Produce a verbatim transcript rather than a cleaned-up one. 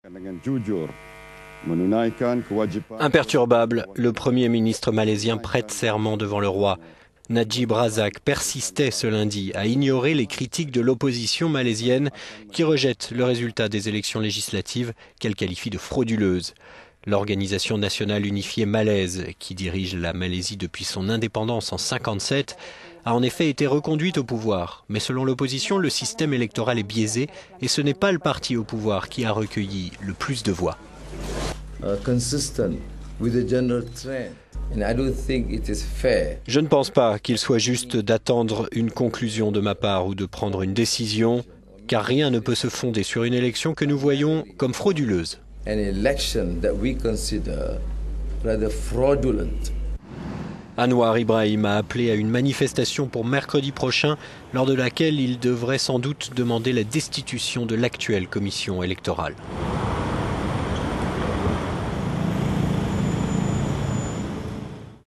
Imperturbable, le Premier ministre malaisien prête serment devant le roi. Najib Razak persistait ce lundi à ignorer les critiques de l'opposition malaisienne qui rejette le résultat des élections législatives qu'elle qualifie de frauduleuses. L'Organisation nationale unifiée malaise, qui dirige la Malaisie depuis son indépendance en cinquante-sept, a en effet été reconduite au pouvoir. Mais selon l'opposition, le système électoral est biaisé et ce n'est pas le parti au pouvoir qui a recueilli le plus de voix. Je ne pense pas qu'il soit juste d'attendre une conclusion de ma part ou de prendre une décision, car rien ne peut se fonder sur une élection que nous voyons comme frauduleuse. Anwar Ibrahim a appelé à une manifestation pour mercredi prochain, lors de laquelle il devrait sans doute demander la destitution de l'actuelle commission électorale.